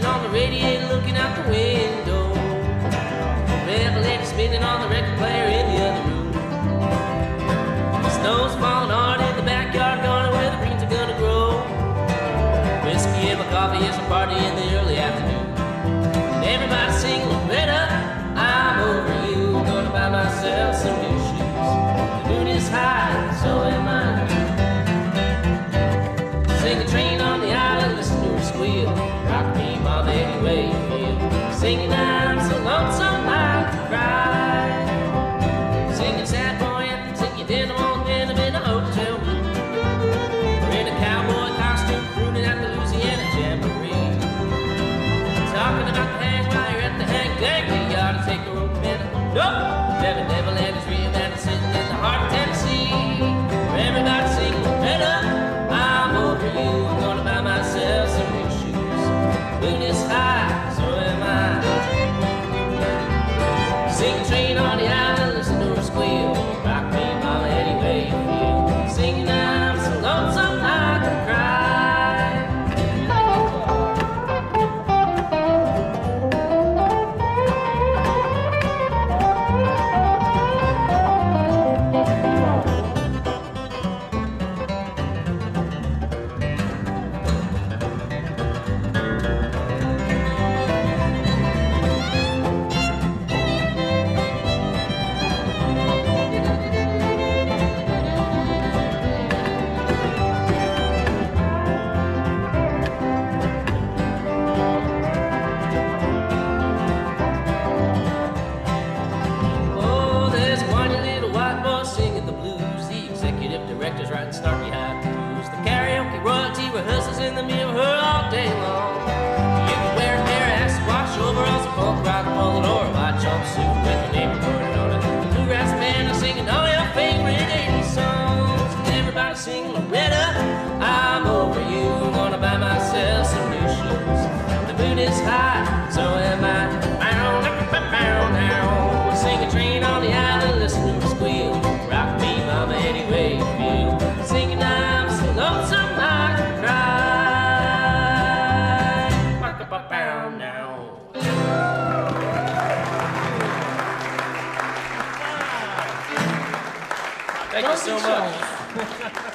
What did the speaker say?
on the radiator looking out the window. Recollection spinning on the record player in the other room. The snow's falling hard in the backyard, going where the greens are gonna grow. Whiskey and my coffee is a party in the early afternoon. And everybody's singing, Loretta, I'm over you. Gonna buy myself some new shoes. The moon is high, so am I. Sing a train on the island, listen to her squeal. Rock me, mama, any way you feel. Singing, I'm so lonesome I could cry. Singing sad boy anthem, singing dinner on denim in a hotel room. We're in a cowboy costume, crooning at the Louisiana Jamboree. Talking about the hang while you're at the hang gang. We ought to take a rope minute. Nope, Neverland is real and it's sitting in the heart of Tennessee. Where everybody's singing, Loretta, I'm over you. I'm gonna buy myself some new shoes. Moon is high, so am I. Sing a train on the island, listen to her squeal. Rock me, mama, any way you feel. Singing, I'm so lonesome I could cry. Directors writing snarky haikus. The karaoke royalty rehearsals in the mirror her all day long. You can wear a pair of acid wash overalls, a punk rock mullet, or a white jumpsuit with your name recorded on it. The bluegrass band are singing all your favorite 80s songs. And everybody singing, Loretta, I'm over you. I'm gonna buy myself some new shoes. The moon is high, so am I. We'll sing a train on the island, listen to her squeal. Rock me, mama, any way you feel. Singing, I'm so lonesome I could cry. Rock-a-ba-bow now. Thank you so much.